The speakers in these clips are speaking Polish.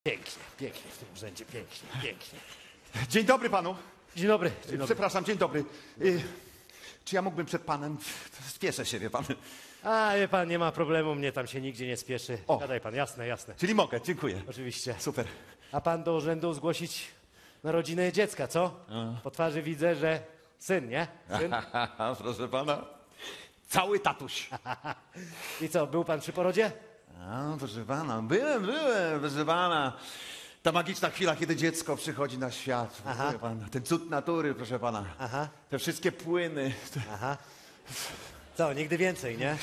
Pięknie, pięknie w tym urzędzie, pięknie, pięknie. Dzień dobry panu. Dzień dobry, dzień dobry. Przepraszam, dzień dobry. Czy ja mógłbym przed panem? Spieszę się, wie pan. A, wie pan, nie ma problemu, mnie tam się nigdzie nie spieszy. O. Gadaj pan, jasne, jasne. Czyli mogę, dziękuję. Oczywiście. Super. A pan do urzędu zgłosić narodzinę dziecka, co? Po twarzy widzę, że syn, nie? Syn? Proszę pana. Cały tatuś. I co, był pan przy porodzie? A, proszę pana, byłem, proszę pana. Ta magiczna chwila, kiedy dziecko przychodzi na świat. Aha. Wie pan, ten cud natury, proszę pana. Aha, Te wszystkie płyny. aha. Co, nigdy więcej, nie?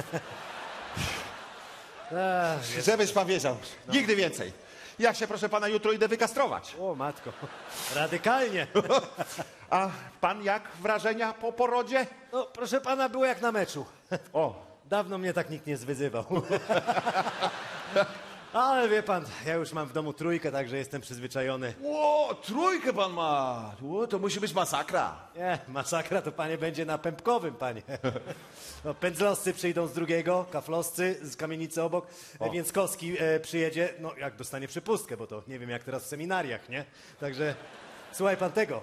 Ach, Żebyś pan wiedział. Nigdy więcej. Ja się, proszę pana, jutro idę wykastrować. o, matko, radykalnie. A pan jak wrażenia po porodzie? No, proszę pana, było jak na meczu. O, Dawno mnie tak nikt nie zwyzywał. Ale wie pan, ja już mam w domu trójkę, także jestem przyzwyczajony. trójkę pan ma. To musi być masakra. Nie, masakra to panie będzie na Pępkowym, panie. No, pędzlowscy przyjdą z drugiego, kaflowscy z kamienicy obok, Więckowski przyjedzie, no jak dostanie przepustkę, bo to nie wiem jak teraz w seminariach, nie? Także słuchaj pan tego.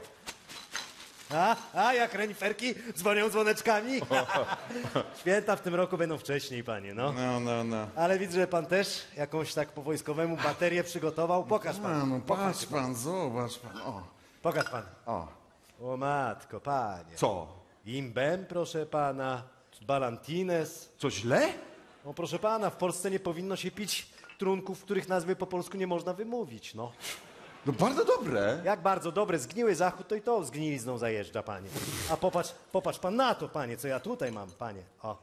Jak reniferki dzwonią dzwoneczkami. Święta w tym roku będą wcześniej, panie, no. No. Ale widzę, że pan też jakąś tak po wojskowemu baterię przygotował. Pokaż pan. No, patrz pan, zobacz pan. O. Pokaż pan. O. O matko, panie. Co? Imbem, proszę pana, Ballantines. Co źle? No proszę pana, w Polsce nie powinno się pić trunków, których nazwy po polsku nie można wymówić, no. No bardzo dobre. Jak bardzo dobre, zgniły zachód, to i to zgnilizną zajeżdża, panie. A popatrz pan na to, panie, co ja tutaj mam, panie. O,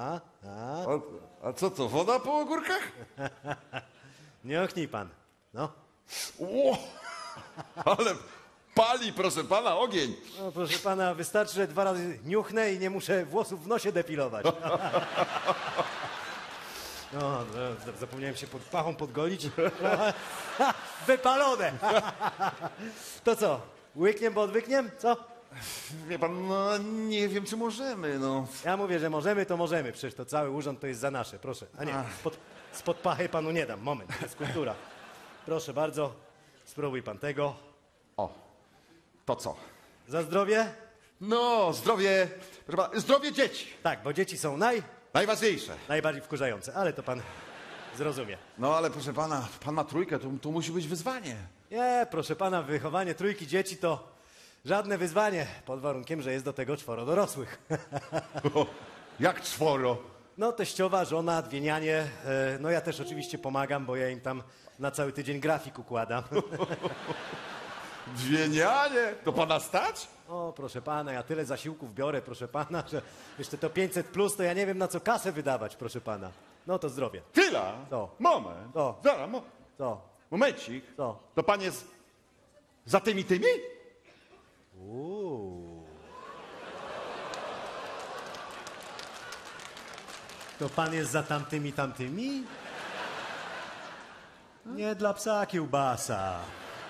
A co to, woda po ogórkach? nie ochnij pan, no. Ło, ale pali, proszę pana, ogień. No proszę pana, wystarczy, że 2 razy niuchnę i nie muszę włosów w nosie depilować. No, zapomniałem się pod pachą podgolić. Wypalone! To co, łykniem, bo odwykniem, co? Wie pan, no nie wiem, czy możemy, no. Ja mówię, że możemy, to możemy. Przecież to cały urząd to jest za nasze, proszę. A nie, spod pachy panu nie dam, moment, to jest kultura. Proszę bardzo, spróbuj pan tego. O, to co? Za zdrowie? No, zdrowie, proszę pana, zdrowie dzieci. Tak, bo dzieci są Najważniejsze. najbardziej wkurzające, ale to pan zrozumie. No, ale proszę pana, pan ma trójkę, to musi być wyzwanie. Nie, proszę pana, wychowanie trójki dzieci to żadne wyzwanie, pod warunkiem, że jest do tego 4 dorosłych. Jak 4? No, teściowa, żona, 2 nianie, no ja też oczywiście pomagam, bo ja im tam na cały tydzień grafik układam. 2 nianie? To pana stać? O, proszę pana, ja tyle zasiłków biorę, proszę pana, że jeszcze to 500 plus, to ja nie wiem na co kasę wydawać, proszę pana. No to zdrowie. Chwila. Co? Moment. Co? Zaraz, Co? momencik. Co? To pan jest za tymi? To pan jest za tamtymi? Nie dla psa kiełbasa.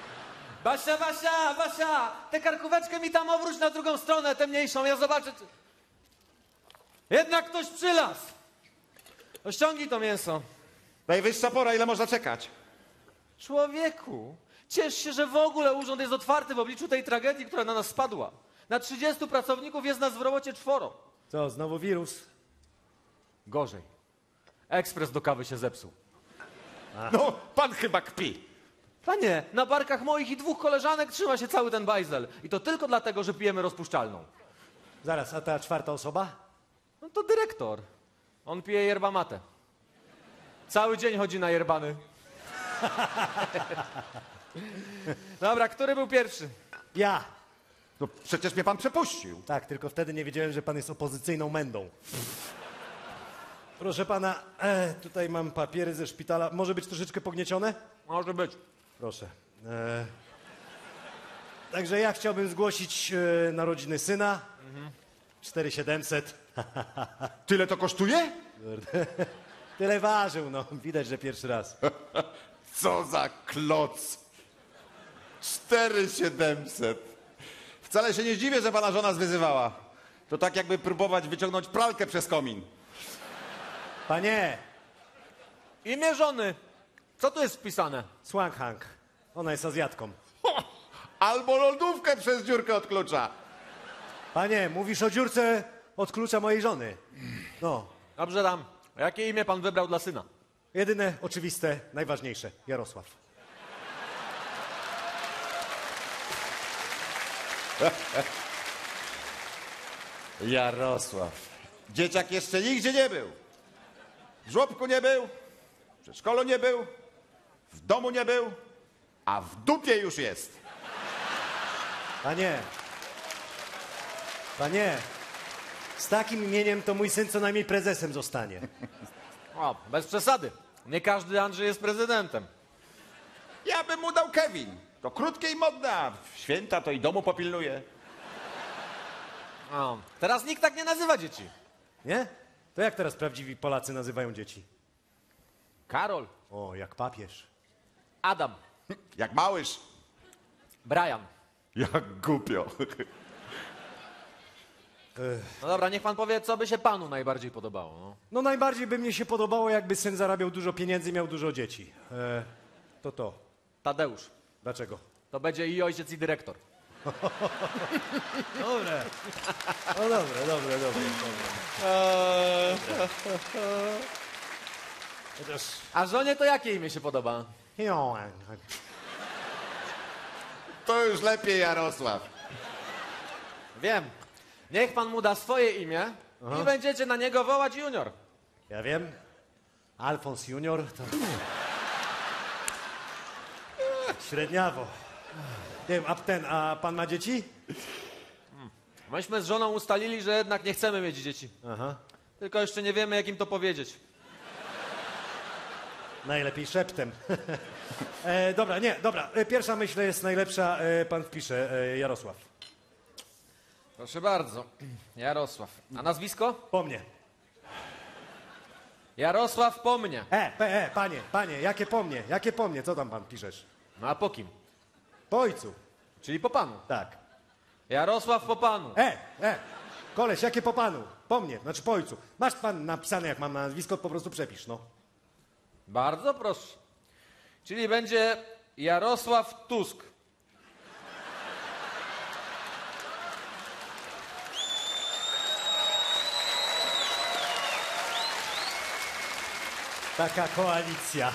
Basia, tę karkóweczkę mi tam obróć na drugą stronę, tę mniejszą, ja zobaczę. Jednak ktoś przylazł. No ściągnij to mięso. Najwyższa pora, ile można czekać? Człowieku, ciesz się, że w ogóle urząd jest otwarty w obliczu tej tragedii, która na nas spadła. Na 30 pracowników jest nas w robocie 4. Co, znowu wirus? Gorzej. Ekspres do kawy się zepsuł. No, pan chyba kpi. Panie, na barkach moich i 2 koleżanek trzyma się cały ten bajzel. I to tylko dlatego, że pijemy rozpuszczalną. Zaraz, a ta 4. osoba? No to dyrektor. On pije yerba mate. Cały dzień chodzi na yerbany. Dobra, który był pierwszy? Ja. No przecież mnie pan przepuścił. Tak, tylko wtedy nie wiedziałem, że pan jest opozycyjną mędą. Proszę pana, tutaj mam papiery ze szpitala. Może być troszeczkę pogniecione? Może być. Proszę. Także ja chciałbym zgłosić narodziny syna. 4700. Tyle to kosztuje? Tyle ważył, no. Widać, że pierwszy raz. Co za kloc. 4700. Wcale się nie zdziwię, że pana żona zwyzywała. To tak jakby próbować wyciągnąć pralkę przez komin. Panie, Imię żony. Co tu jest wpisane? Swanghang. Ona jest Azjatką. Albo lodówkę przez dziurkę od klucza. Panie, mówisz o dziurce od klucza mojej żony. No, Dobrze, dam. A jakie imię pan wybrał dla syna? jedyne, oczywiste, najważniejsze. Jarosław. Jarosław. Dzieciak jeszcze nigdzie nie był. W żłobku nie był, w przedszkolu nie był, w domu nie był, a w dupie już jest. Panie, z takim imieniem to mój syn co najmniej prezesem zostanie. O, bez przesady. Nie każdy Andrzej jest prezydentem. Ja bym mu dał Kevin. To krótkie i modne, a w święta to i domu popilnuje. O, teraz nikt tak nie nazywa dzieci. Nie? To jak teraz prawdziwi Polacy nazywają dzieci? Karol, O, jak papież. Adam, Jak małyż. Brian. Jak głupio. No dobra, niech pan powie, co by się panu najbardziej podobało. No. No najbardziej by mnie się podobało, jakby syn zarabiał dużo pieniędzy i miał dużo dzieci. To. Tadeusz, Dlaczego? to będzie i ojciec, i dyrektor. Dobre. No dobre. Chociaż... A żonie to jakie imię się podoba? To już lepiej, Jarosław. Wiem. Niech pan mu da swoje imię i będziecie na niego wołać Junior. Ja wiem. Alfons Junior to... Średniawo. Nie wiem, a pan ma dzieci? Myśmy z żoną ustalili, że jednak nie chcemy mieć dzieci. Aha. Tylko jeszcze nie wiemy, jak im to powiedzieć. Najlepiej szeptem. Dobra. Pierwsza myśl jest najlepsza. Pan wpisze. Jarosław. Proszę bardzo. Jarosław. A nazwisko? Po mnie. Jarosław po mnie. Panie, jakie po mnie? Co tam pan piszesz? No a po kim? Po ojcu. Czyli po panu. Tak. Jarosław po panu. Koleś, jakie po panu? Po mnie, znaczy po ojcu. Masz pan napisane, jak mam na nazwisko, po prostu przepisz, no. Bardzo proszę. Czyli będzie Jarosław Tusk. Taka koalicja.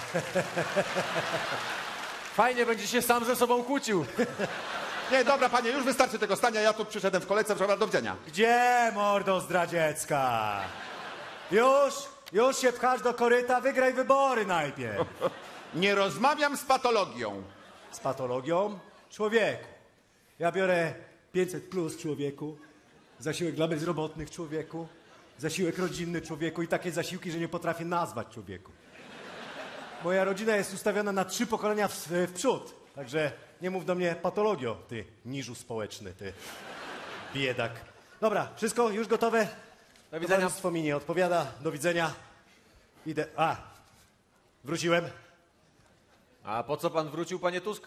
Fajnie będzie się sam ze sobą kłócił. Nie, dobra, panie, już wystarczy tego stania. Ja tu przyszedłem w kolejce, proszę do widzenia. Gdzie, mordo zdradziecka? Już się pchasz do koryta, wygraj wybory najpierw. Nie rozmawiam z patologią. Z patologią? Człowieku. Ja biorę 500 plus człowieku, zasiłek dla bezrobotnych człowieku, zasiłek rodzinny człowieku i takie zasiłki, że nie potrafię nazwać człowieku. Moja rodzina jest ustawiona na 3 pokolenia w przód, także nie mów do mnie patologio, ty niżu społeczny, ty biedak. Dobra, wszystko już gotowe? Do widzenia. Towarzystwo mi nie odpowiada, do widzenia. Idę, wróciłem. A po co pan wrócił, panie Tusk?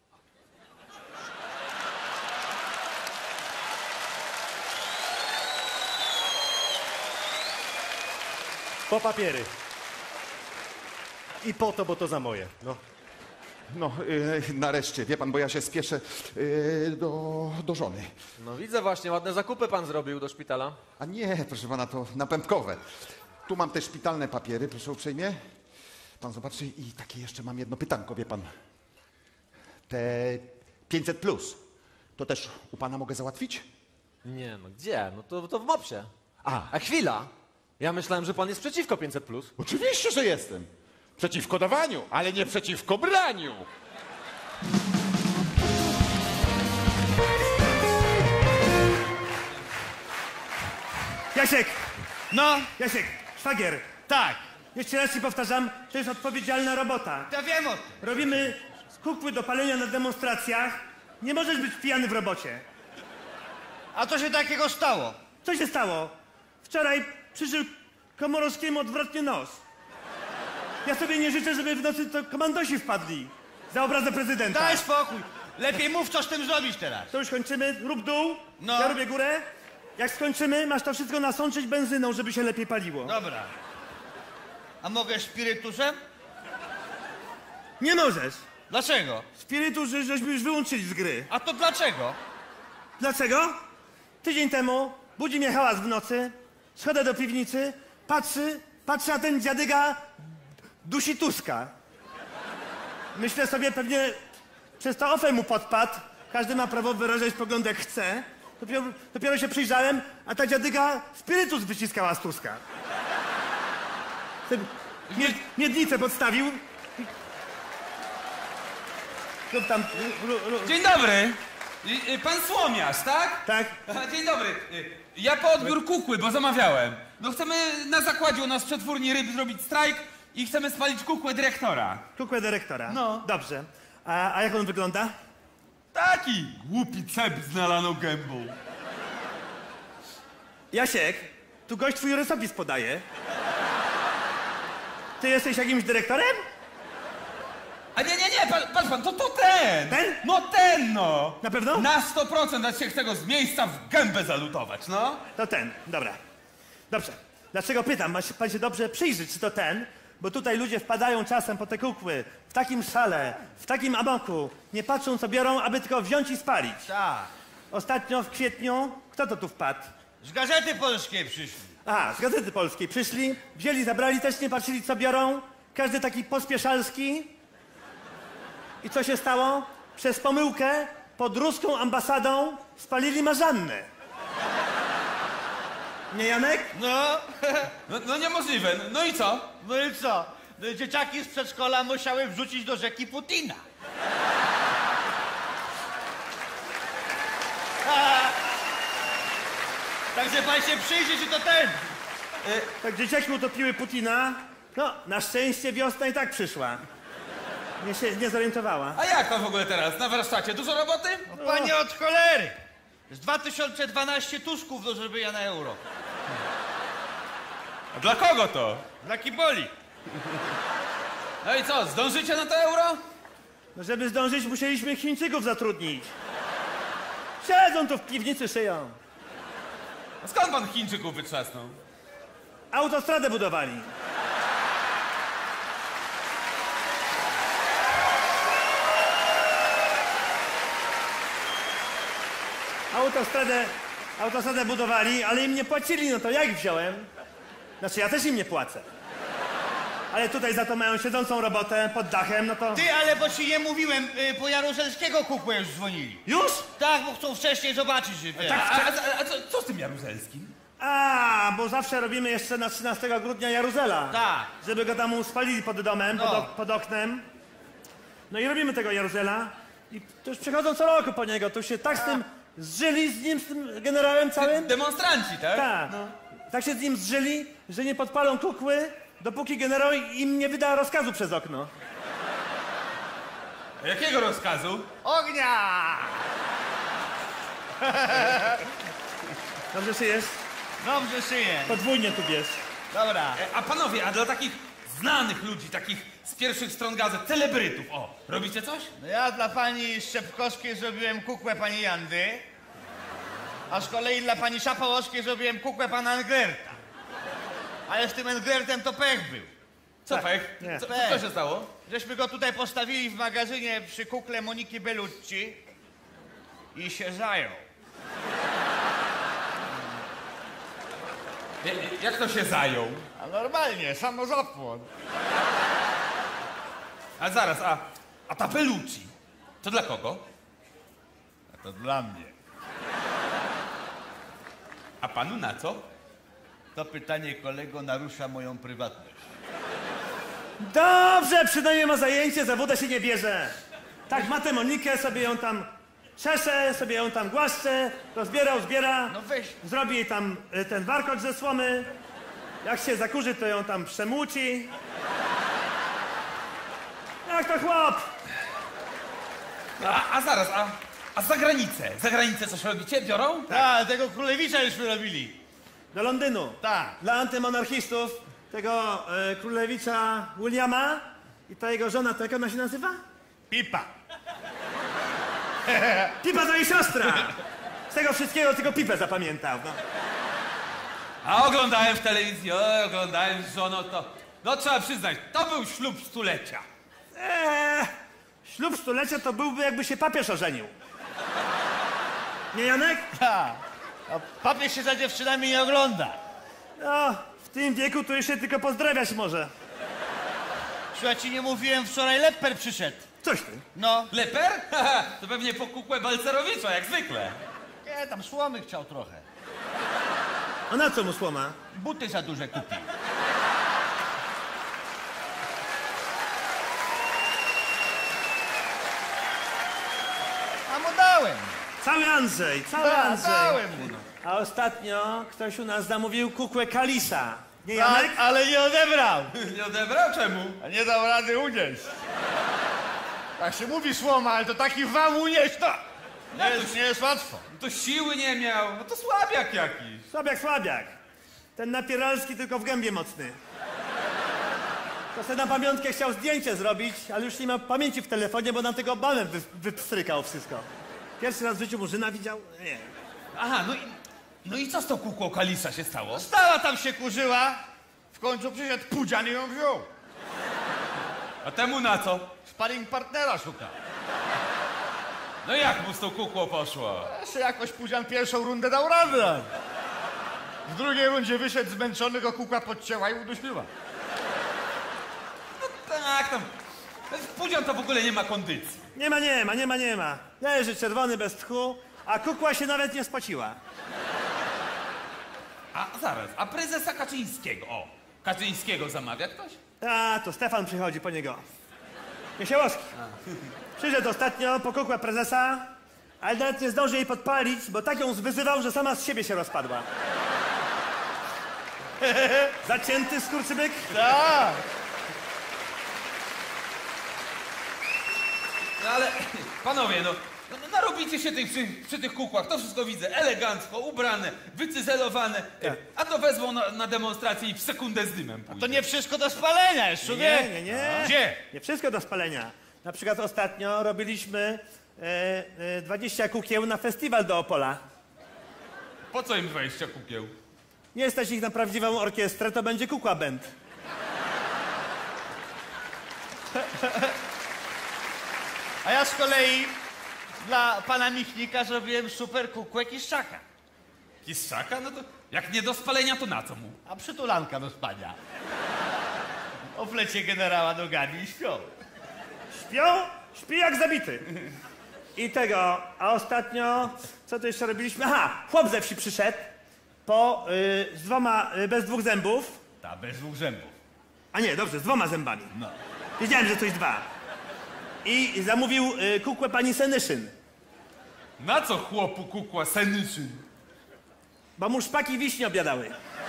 Po papiery. I po to, bo to za moje, no. No, nareszcie, wie pan, bo ja się spieszę do żony. No widzę właśnie, ładne zakupy pan zrobił do szpitala. A nie, proszę pana, to na pępkowe. Tu mam te szpitalne papiery, proszę uprzejmie. Pan zobaczy i takie jeszcze mam jedno pytanko, wie pan. Te 500 plus, to też u pana mogę załatwić? Nie, no gdzie? No to w MOPS-ie. A. A chwila. Ja myślałem, że pan jest przeciwko 500+. Oczywiście, że jestem. Przeciwko dawaniu, ale nie przeciwko braniu. Jasiek! No? Jasiek, szwagier. Tak. Jeszcze raz ci powtarzam, to jest odpowiedzialna robota. Ja wiem o tym. Robimy kukły do palenia na demonstracjach. Nie możesz być pijany w robocie. A co się takiego stało? Co się stało? Wczoraj przyszedł Komorowskiemu odwrotnie nos. Ja sobie nie życzę, żeby w nocy to komandosi wpadli. Za obrazę prezydenta. Daj spokój. Lepiej mów, co z tym zrobić teraz. To już kończymy. Rób dół. No. Ja robię górę. Jak skończymy, masz to wszystko nasączyć benzyną, żeby się lepiej paliło. Dobra. A mogę spirytusem? Nie możesz. Dlaczego? Spirytus żeśmy już wyłączyli z gry. A to dlaczego? Dlaczego? Tydzień temu budzi mnie hałas w nocy, schodzę do piwnicy, patrzę, a ten dziadyga dusi Tuska. Myślę sobie, pewnie przez to ofel mu podpadł, każdy ma prawo wyrażać pogląd jak chce. Dopiero się przyjrzałem, a ta dziadyga spirytus wyciskała z Tuska. Miednicę podstawił. Lub tam... Dzień dobry! Pan Słomiarz, tak? Tak? Aha, dzień dobry. Ja po odbiór kukły, bo zamawiałem. No chcemy na zakładzie u nas w przetwórni ryb zrobić strajk i chcemy spalić kukłę dyrektora. Kukłę dyrektora. No. Dobrze. A jak on wygląda? Taki głupi cep z nalaną gębą. Jasiek, tu gość twój rysopis podaje. Ty jesteś jakimś dyrektorem? A nie, patrz pan, to ten! Ten? No ten, no! Na pewno? Na 100% a się chce go z miejsca w gębę zalutować, no. To ten, dobra. Dobrze. Dlaczego pytam? Ma się pan się dobrze przyjrzeć, czy to ten? Bo tutaj ludzie wpadają czasem po te kukły, w takim szale, w takim amoku, nie patrzą co biorą, aby tylko wziąć i spalić. Tak. Ostatnio w kwietniu, kto to tu wpadł? Z Gazety Polskiej przyszli. A, z Gazety Polskiej przyszli, wzięli, zabrali, też nie patrzyli co biorą, każdy taki pospieszalski. I co się stało? Przez pomyłkę pod ruską ambasadą spalili Marzannę. Nie, Janek? No niemożliwe. No i co? No i co? No, dzieciaki z przedszkola musiały wrzucić do rzeki Putina. Także pan się przyjrzy, czy to ten. Tak dzieciaki utopiły Putina. No, na szczęście wiosna i tak przyszła. Nie się nie zorientowała. A jak pan w ogóle teraz? Na warsztacie dużo roboty? No, panie od cholery. Z 2012 Tusków do żeby ja na euro. A dla kogo to? Dla kiboli. No i co, zdążycie na to euro? No, żeby zdążyć, musieliśmy Chińczyków zatrudnić. Siedzą tu w piwnicy, szyją. A skąd pan Chińczyków wytrzasnął? Autostradę budowali. Autostradę budowali, ale im nie płacili, no to ja ich wziąłem. Znaczy, ja też im nie płacę. Ale tutaj za to mają siedzącą robotę pod dachem, no to... Ty, ale bo ci nie mówiłem, po Jaruzelskiego kukłę już dzwonili. Już? Tak, bo chcą wcześniej zobaczyć. A co z tym Jaruzelskim? A, bo zawsze robimy jeszcze na 13 grudnia Jaruzela. Tak. Żeby go tam spalili pod domem, No. pod oknem. No i robimy tego Jaruzela. I to już przychodzą co roku po niego. Tu się tak z tym zżyli, z nim, z tym generałem całym. Demonstranci, tak? Tak. Tak się z nim zżyli, że nie podpalą kukły, dopóki generał im nie wyda rozkazu przez okno. A jakiego rozkazu? Ognia! Dobrze szyjesz? Dobrze szyję. Podwójnie tu bierz. Dobra. A panowie, a dla takich znanych ludzi, takich z pierwszych stron gazet, celebrytów, o, robicie coś? No ja dla pani Szczepkowskiej zrobiłem kukłę pani Jandy, a z kolei dla pani Szapałowskiej zrobiłem kukłę pana Englerta. Ale z tym Englertem to pech był. Co pech? Nie. Co się stało? Żeśmy go tutaj postawili w magazynie przy kukle Moniki Bellucci i się zajął. Jak to się zajął? A normalnie, samozapłon. A zaraz, a ta Bellucci, to dla kogo? A to dla mnie. A panu na co? To pytanie, kolego, narusza moją prywatność. Dobrze, przynajmniej ma zajęcie, za wodę się nie bierze. Tak, ma tę Monikę, sobie ją tam czesze, sobie ją tam głaszcze, zbiera. No weź. Zrobi jej tam ten warkocz ze słomy. Jak się zakurzy, to ją tam przemłóci. Jak to chłop? A zaraz, a za granicę coś robicie? Biorą? Tak, tego Królewicza jużśmy robili. Do Londynu. Tak. Dla antymonarchistów, tego królewicza Williama i ta jego żona, to jak ona się nazywa? Pipa. Pipa to jej siostra. Z tego wszystkiego tylko Pipę zapamiętał. No. A oglądałem w telewizji, oglądałem z żoną, to... No trzeba przyznać, to był ślub stulecia. Ślub stulecia to byłby, jakby się papież ożenił. Nie, Janek? Tak. A papież się za dziewczynami nie ogląda. No, w tym wieku to jeszcze tylko pozdrawiać może. Słuchaj, ci nie mówiłem, wczoraj Lepper przyszedł. Coś ty. No. Leper? Haha, to pewnie po kukłę Balcerowicza, jak zwykle. Nie, tam słomy chciał trochę. A na co mu słoma? Buty za duże kupił. A mu dałem. Cały Andrzej, cały Da, Andrzej. dałem mu. No. A ostatnio ktoś u nas zamówił kukłę Kalisa. Nie, Tak, Janek? ale nie odebrał. Nie odebrał? Czemu? A nie dał rady unieść. Tak się mówi słoma, ale to taki wam unieść, to nie jest łatwo. To siły nie miał. No to słabiak jakiś. Słabiak, słabiak. Ten napieralski tylko w gębie mocny. To sobie na pamiątkę chciał zdjęcie zrobić, ale już nie ma pamięci w telefonie, bo nam tego banem wypstrykał wszystko. Pierwszy raz w życiu Murzyna widział? Nie. Aha, no i co z tą kukłą Kalisa się stało? Stała tam się kurzyła, w końcu przyszedł Pudzian i ją wziął. A temu na co? Sparring partnera szuka. No jak mu z tą kukłą poszło? Jeszcze jakoś Pudzian pierwszą rundę dał radę. W drugiej rundzie wyszedł zmęczony, go kukła podcięła i udusiła. Tak, tam. Pudzian to w ogóle nie ma kondycji. Nie ma. Leży czerwony bez tchu, a kukła się nawet nie spociła. A zaraz, a prezesa Kaczyńskiego? O, Kaczyńskiego zamawia ktoś? A, to Stefan przychodzi po niego. Jesiałowski. Przyszedł ostatnio po kukłę prezesa, ale nawet nie zdążył jej podpalić, bo tak ją zwyzywał, że sama z siebie się rozpadła. Zacięty skurczybyk? Tak. No ale, panowie, no narobicie się przy tych kukłach, to wszystko widzę, elegancko, ubrane, wycyzelowane, a to wezmą na demonstrację i w sekundę z dymem pójdzie. To nie wszystko do spalenia jest, człowiek. Nie. Gdzie? Nie wszystko do spalenia. Na przykład ostatnio robiliśmy 20 kukieł na festiwal do Opola. Po co im 20 kukieł? Nie stać ich na prawdziwą orkiestrę, to będzie kukła band. A ja z kolei dla pana Michnika zrobiłem super kukłę Kiszczaka. Kiszczaka? No to jak nie do spalenia, to na co mu? A przytulanka do spania. O plecie generała nogami i śpią. Śpią? Śpi jak zabity. I tego, a ostatnio, co to jeszcze robiliśmy? Aha, chłop ze wsi przyszedł, bez dwóch zębów. Ta, bez dwóch zębów. A nie, dobrze, z 2 zębami. No. Wiedziałem, że coś 2. I zamówił kukłę pani Senyszyn, Na co chłopu kukła Senyszyn? bo mu szpaki wiśnie obiadały.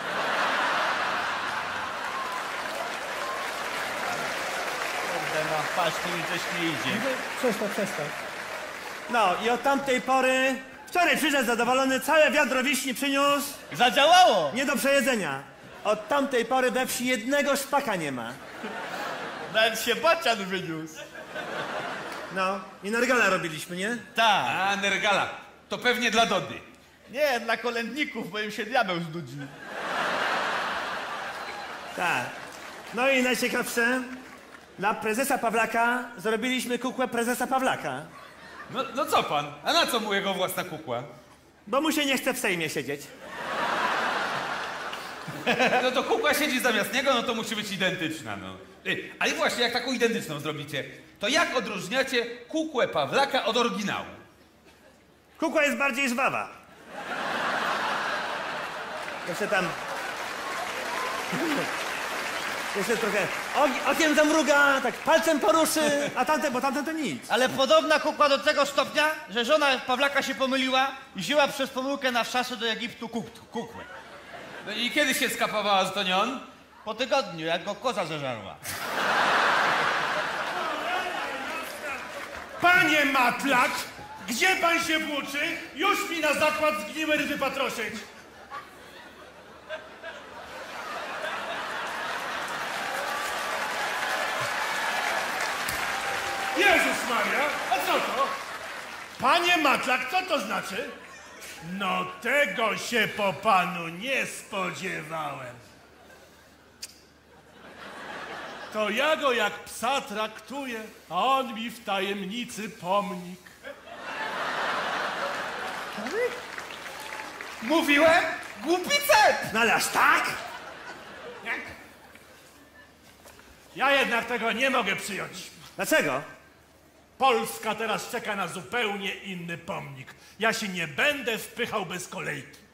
Kurde, no, patrz, tu mi coś nie idzie. Przestań. No i od tamtej pory, wczoraj przyszedł zadowolony, całe wiadro wiśni przyniósł, Zadziałało! nie do przejedzenia. Od tamtej pory we wsi jednego szpaka nie ma. Nawet się bacian wyniósł. No, i nargala robiliśmy, nie? Tak. A, nergala. To pewnie dla Dody. Nie, dla kolędników, bo im się diabeł znudzi. Tak. No i najciekawsze, dla prezesa Pawlaka zrobiliśmy kukłę prezesa Pawlaka, No co pan? A na co mu jego własna kukła? bo mu się nie chce w Sejmie siedzieć. No to kukła siedzi zamiast niego, no to musi być identyczna, no. Ale właśnie, jak taką identyczną zrobicie, to jak odróżniacie kukłę Pawlaka od oryginału? Kukła jest bardziej żwawa. Jeszcze tam... Jeszcze trochę okiem zamruga, tak palcem poruszy, a tamten to nic. Ale podobna kukła do tego stopnia, że żona Pawlaka się pomyliła i wzięła przez pomyłkę na wszasy do Egiptu kukłę. No i kiedy się skapowała, że to nie on? Po tygodniu, jak go koza zeżarła. Panie Matlak, gdzie pan się włóczy? Już mi na zakład zgniłe ryby patroszyć. Jezus Maria, a co to? Panie Matlak, co to znaczy? No tego się po panu nie spodziewałem. to ja go jak psa traktuję, a on mi w tajemnicy pomnik. Mówiłem? Głupi cep! No ale aż tak? Ja jednak tego nie mogę przyjąć. Dlaczego? Polska teraz czeka na zupełnie inny pomnik. Ja się nie będę wpychał bez kolejki.